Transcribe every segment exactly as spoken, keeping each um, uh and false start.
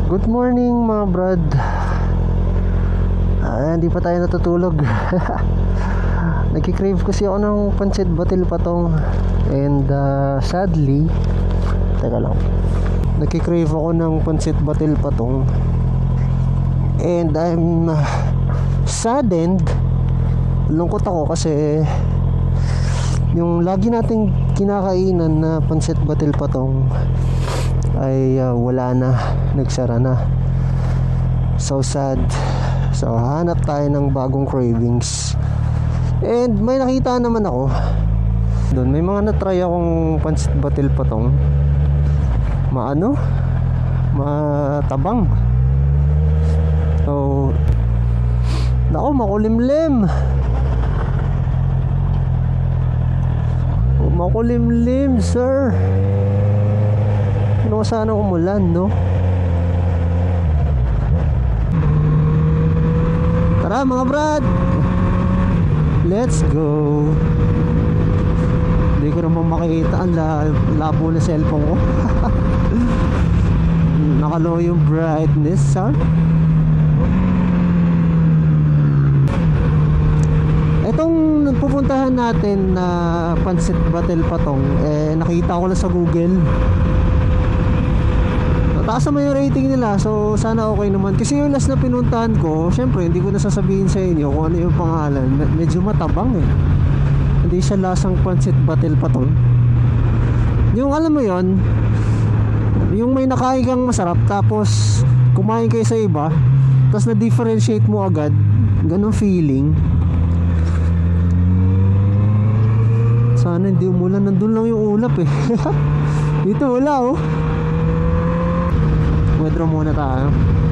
Good morning mga brad. Ah, hindi pa tayo natutulog. Nagki-crave kasi ako ng pancit batil patong. And uh, sadly, teka lang, nagki-crave ako ng pancit batil patong. And I'm uh, saddened. Lungkot ako kasi yung lagi nating kinakainan na pancit batil patong ay uh, wala na, nagsara na. So sad. So hanap tayo ng bagong cravings. And may nakita naman ako doon, may mga na-try akong pancit batil patong. Maano? Matabang. So nako, makulimlim. Makulimlim, sir. Ano sana umulan, no? Tara mga brad, let's go. Hindi ko naman makikita, ang labo na cellphone ko. Nakalow yung brightness, ha? Itong pupuntahan natin na pancit batil patong, eh nakita ko lang sa Google. Taas naman yung rating nila, so sana okay naman. Kasi yung last na pinuntahan ko, syempre hindi ko nasasabihin sa inyo kung ano yung pangalan. Medyo matabang eh. Hindi siya lasang pancit batil patong. Yung alam mo yon, yung may nakain kang masarap, tapos kumain kayo sa iba, tapos na-differentiate mo agad. Ganong feeling. Sana hindi umulan, nandun lang yung ulap eh. Dito wala oh. Withdraw muna tayo.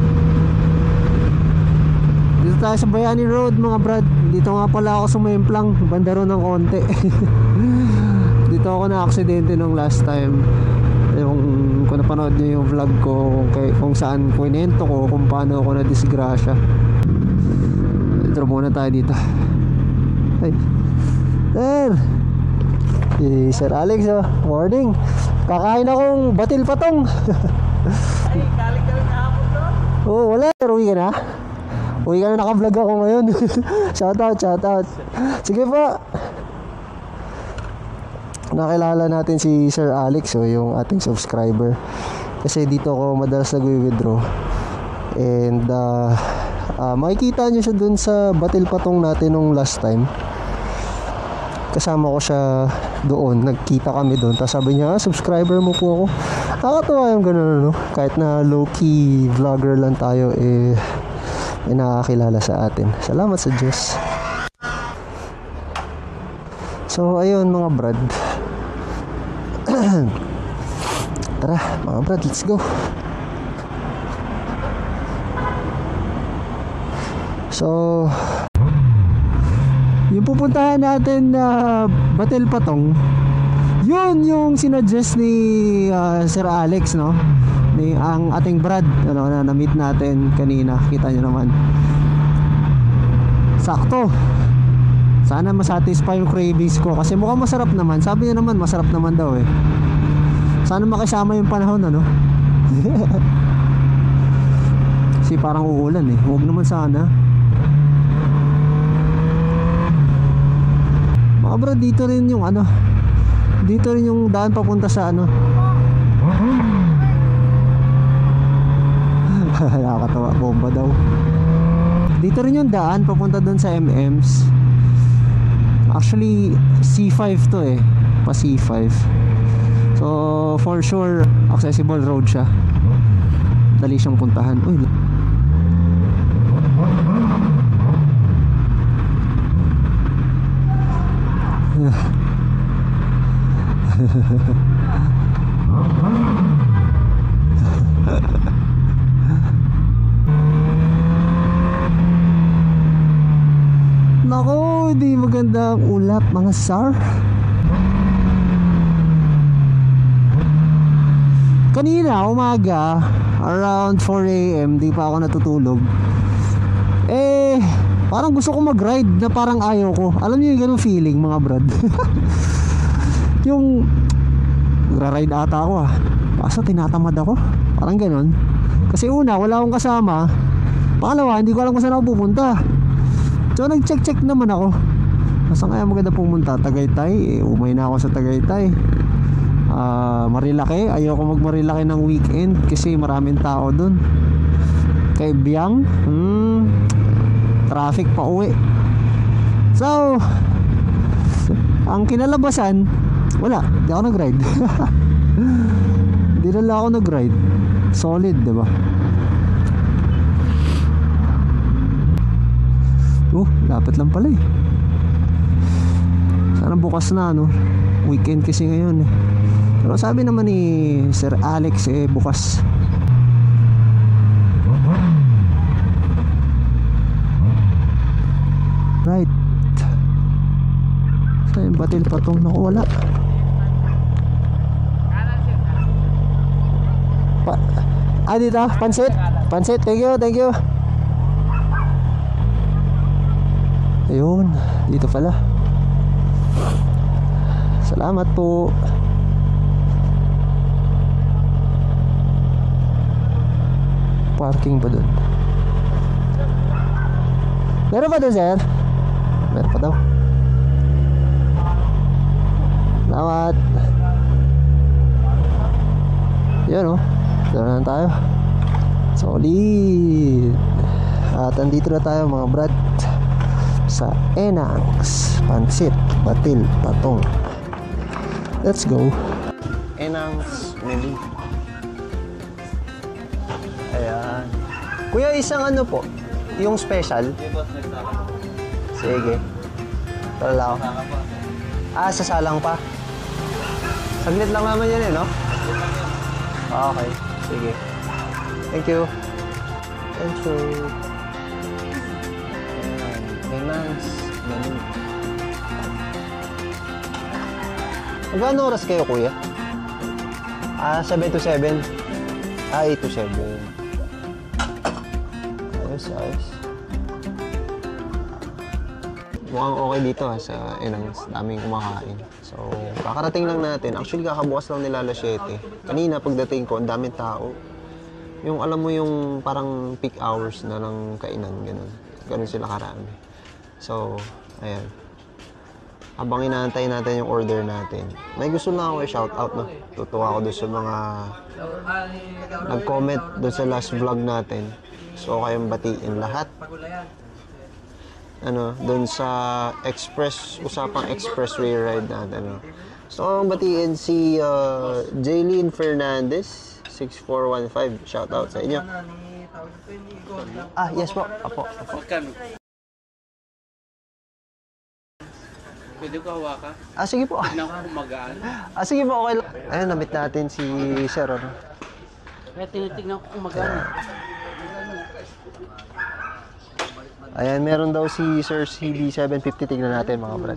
Dito tayo sa Bayani Road mga brad. Dito nga pala ako sumemplang, banda ron ng konti. Dito ako na-aksidente nung last time. Yung kung napanood nyo yung vlog ko kung, kay, kung saan kwento ko kung paano ako na-disgrasya. Withdraw muna tayo dito. Ay Sir, si Sir Alex oh. Morning. Kakain akong batil patong. Ay, galing-galing kahapon doon? Oo, oh, wala. Pero uwi ka na? Uwi ka na, naka-vlog ako ngayon. Shoutout, shoutout. Sige po. Nakilala natin si Sir Alex, oh, yung ating subscriber. Kasi dito ako madalas nag-withdraw. And uh, uh, makikita nyo siya dun sa batil patong natin nung last time. Kasama ko siya doon, nagkita kami doon. Tapos sabi niya, ah, subscriber mo po ako. Nakakatuwa yung gano'n, no? Kahit na low-key vlogger lang tayo, eh may nakakilala sa atin. Salamat sa Diyos. So ayun mga brad. Tara mga brad, let's go. So yung pupuntahan natin na uh, batil patong, yun yung sinuggest ni uh, Sir Alex, no? Ni ang ating brad, ano, na na-meet natin kanina. Kita nyo naman. Sakto. Sana masatisfy yung cravings ko kasi mukhang masarap naman. Sabi niya naman masarap naman daw eh. Sana makisama yung panahon, ano? Kasi parang uulan eh. Huwag naman sana. Mga bro, dito rin yung ano, dito rin yung daan papunta sa ano. Nakakatawa, bomba daw. Dito rin yung daan papunta doon sa M M's. Actually C five to eh, pa C five. So for sure accessible road siya. Dali siyang puntahan. Uy, nako, hindi maganda ang ulap mga sir. Kanina umaga around four A M di pa ako natutulog. Eh parang gusto ko mag-ride na parang ayaw ko. Alam niyo yung ganung feeling mga brad. Yung gra-ride ata ako ah, kaso tinatamad ako. Parang ganon. Kasi una, wala akong kasama. Pangalawa, hindi ko alam kung saan ako pupunta. So nag-check-check naman ako. Saan kaya maganda pumunta? Tagaytay, eh, umay na ako sa Tagaytay. uh, Marilaki, ayoko mag Marilaki ng weekend kasi maraming tao dun. Kay Biang, hmm, traffic pa uwi. So ang kinalabasan, wala, hindi ako nag-ride. Hindi na lang ako nag-ride. Solid, diba? Oh, lapit lang pala eh. Sana bukas na, no? Weekend kasi ngayon eh. Pero sabi naman ni Sir Alex eh, bukas. Right. Saan yung batil pa tong nakuwala? Pa ah, dito, pansit. Pansit, thank you, thank you. Ayun, dito pala. Salamat po. Parking pa dun. Meron pa dun, sir? Meron pa daw. Salamat. Yan, oh. Dito na tayo. Solid. At andito na tayo, mga brad, sa Enang's Pansit Batil Patong. Let's go. Enang's Meli. Ayan. Kuya, isang ano po? Yung special? Sige. Tala ako. Ah, sasalang pa. Saglit lang naman yan eh, no? Okay. Sige. Thank you. Thank you. Enang's Meli. Magkano oras kayo, kuya? Ah, seven to seven. Ah, eight to seven. Ayos, ayos. Mukhang okay dito ha, sa Enang's. Daming kumakain. So, kakarating lang natin. Actually, kakabukas lang nila alas siyete. Kanina, pagdating ko, ang daming tao. Yung, alam mo yung parang peak hours na ng kainan, ganun. Ganun sila karami. So, ayan. Habang inaantay natin yung order natin, may gusto lang ako i-shout out, no? Tutuwa ako doon sa mga nag-comment doon sa last vlog natin. So, kayong batiin lahat. Ano, doon sa express, usapang expressway ride natin, no? So, batiin si uh, Jaylene Fernandez, six four one five. Shout out sa inyo. Ah, yes po. Apo, apo. Pwede ko hawakan? Ah, sige po. Tignan ko kung magaan. Ah, sige po, okay lang. Ayun, namit natin si Sir, ano? Kaya tinitignan ko kung magaan. Ayan, meron daw si Sir C B seven fifty. Tignan natin, mga brad.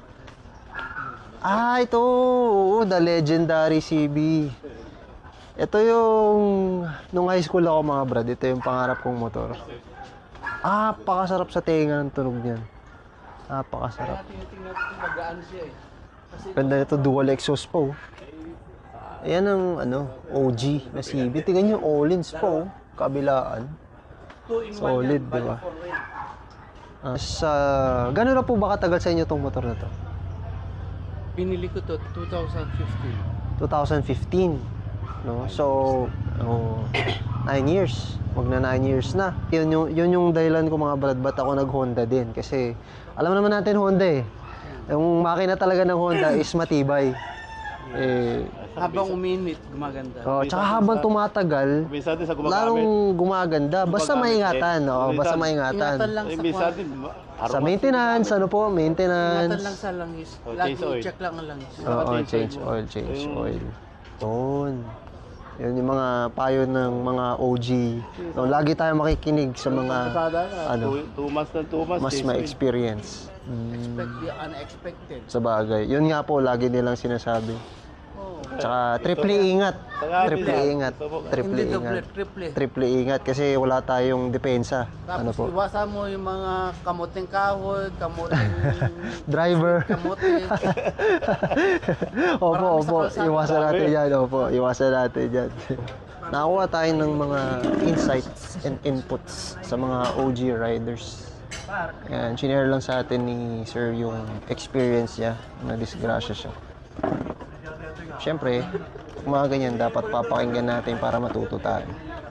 Ah, ito. Oo, the legendary C B. Ito yung, nung high school ako, mga brad, ito yung pangarap kong motor. Ah, pakasarap sa tenga ng tunog niyan. Napakasarap. Tinitignan ko kung magaan siya eh. Ganda nito, dual exhaust po. Ayan ang ano, O G na C B. Tingnan nyo, Olins po. Kabilaan. Solid, di ba? Uh, sa, gano'n na po ba katagal sa inyo tong motor na to? Binili ko to twenty fifteen. twenty fifteen. No? So, oh, nine years. Magna nine years na. Yun yung, yun yung dahilan ko, mga brad, ba't ako nag-Honda din. Kasi, alam naman natin Honda eh. Yung makina talaga ng Honda is matibay. Eh, Habang uminit, gumaganda. oh, tsaka habang tumatagal, lalong gumaganda. Basta maingatan, no? Basta maingatan. Ingatan lang sa kwan. Sa maintenance, ano po? Maintenance. Ingatan lang sa langis. Oh, Lagi change oil. i-check lang ang langis. Oo, change oil, change oil. Yun. Yun yung mga payo ng mga O G. No, lagi tayo makikinig sa mga ano, two months na two months. mas ma-experience. Expect the unexpected. Sa bagay. Yun nga po, lagi nilang sinasabi. Oh. Tsaka triple ingat. Triple ingat. Triple Hindi ingat. double, triple. Triple ingat kasi wala tayong depensa. Tapos Ano po? iwasan mo yung mga kamuting kahoy, kamuting Driver. kamuting. Opo, Marami sa opo. kalsada. Iwasan natin yan. Opo, iwasan natin yan. nakakuha tayo ng mga insights and inputs sa mga O G riders. Ayan, shinare lang sa atin ni Sir yung experience niya na disgrasya siya. Siyempre, kung mga ganyan, dapat papakinggan natin para matuto tayo.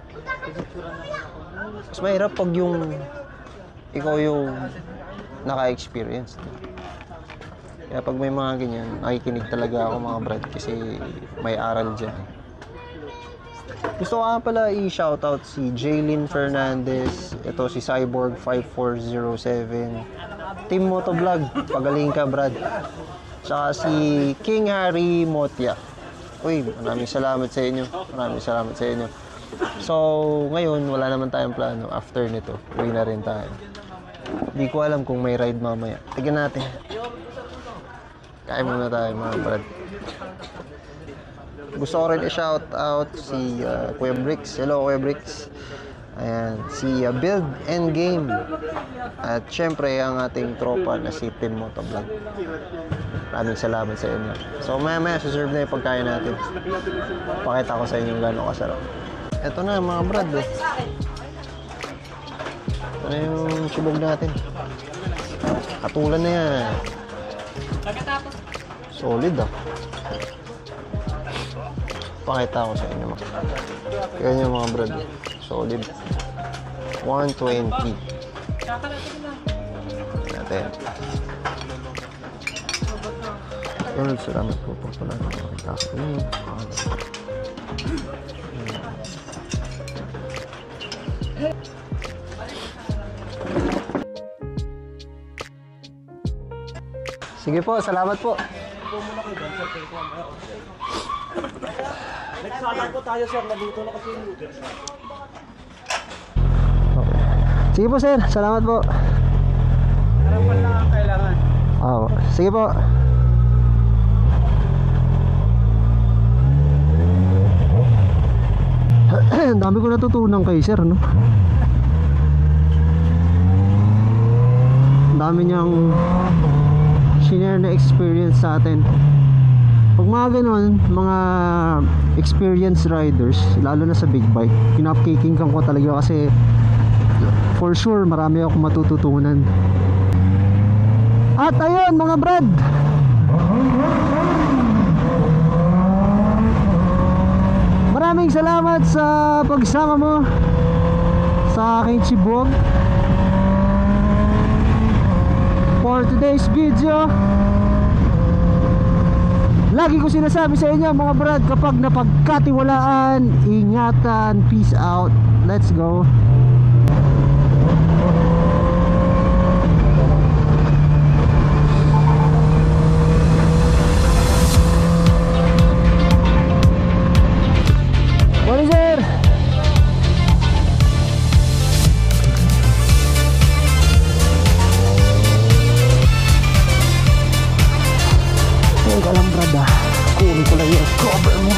Mas mahirap pag yung ikaw yung naka-experience. Kaya pag may mga ganyan, nakikinig talaga ako mga brad kasi may aral dyan. Gusto ko nga pala i-shoutout si Jaylin Fernandez, ito si Cyborg five four zero seven, Team Motovlog, pagaling ka Brad, tsaka si King Harry Motya. Uy, maraming salamat sa inyo, maraming salamat sa inyo. So, ngayon, wala naman tayong plano. After nito, uwi na rin tayo. Hindi ko alam kung may ride mamaya. Tignan natin. Kain muna tayo mga Brad. Gusto ko rin i-shout out si uh, Kuya Bricks. Hello Kuya Bricks. Ayan, si uh, Build and Game. At syempre ang ating tropa na si Team Motovlog. Maraming salamat sa inyo. So maya maya suserve na yung pagkain natin. Pakita ko sa inyo kung gano'ng kasarap. Ito na mga brad eh. Ito na yung sibog natin. Katulan na yan. Solid ah. Pakita ko sa inyo. Kaya nyo mga brad. Solid. one twenty. Natin. Well, salamat po po pala na makita ko. Sige po, salamat po. Nagsalang po tayo sir, naluto na kasi yung noodles. Okay. Sige po sir, salamat po. Ano pa lang ang kailangan? Oo, sige po. Ang dami ko natutunan kay sir, no? Ang dami niyang share na experience sa atin. Pag mga ganun, mga experienced riders, lalo na sa big bike, pinapakikinggan ko talaga kasi for sure marami akong matututunan. At ayun mga brad, maraming salamat sa pagsama mo sa aking chibog for today's video. Lagi ko sinasabi sa inyo mga brad, kapag napagkatiwalaan, ingatan, peace out, let's go. Morning sir. Huwag ka lang brad ah, kunin ko lang yung cover mo.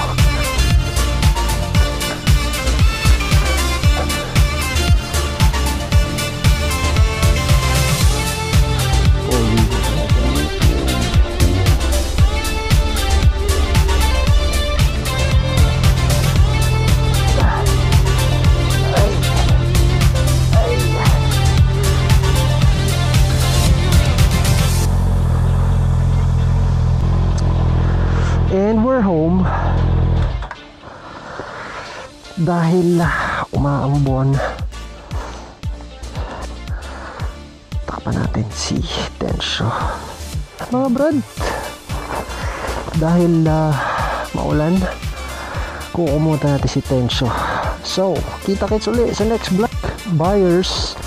And we're home dahil umaambon. Takpan natin si Tensyo mga brad, dahil uh, maulan, kukumuta natin si Tensyo. So kita kits ulit sa next vlog. Buyers.